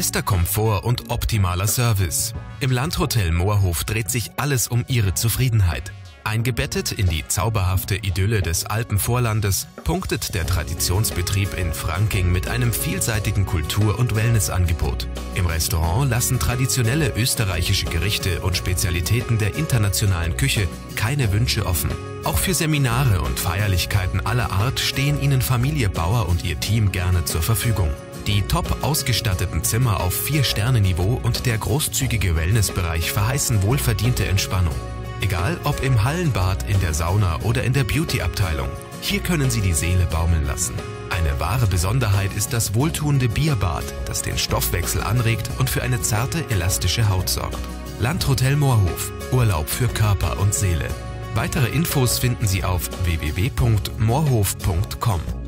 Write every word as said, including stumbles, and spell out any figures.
Bester Komfort und optimaler Service. Im Landhotel Moorhof dreht sich alles um Ihre Zufriedenheit. Eingebettet in die zauberhafte Idylle des Alpenvorlandes punktet der Traditionsbetrieb in Franking mit einem vielseitigen Kultur- und Wellnessangebot. Im Restaurant lassen traditionelle österreichische Gerichte und Spezialitäten der internationalen Küche keine Wünsche offen. Auch für Seminare und Feierlichkeiten aller Art stehen Ihnen Familie Bauer und ihr Team gerne zur Verfügung. Die top ausgestatteten Zimmer auf vier Sterne Niveau und der großzügige Wellnessbereich verheißen wohlverdiente Entspannung. Egal ob im Hallenbad, in der Sauna oder in der Beauty-Abteilung, hier können Sie die Seele baumeln lassen. Eine wahre Besonderheit ist das wohltuende Bierbad, das den Stoffwechsel anregt und für eine zarte, elastische Haut sorgt. Landhotel Moorhof. Urlaub für Körper und Seele. Weitere Infos finden Sie auf w w w punkt moorhof punkt com.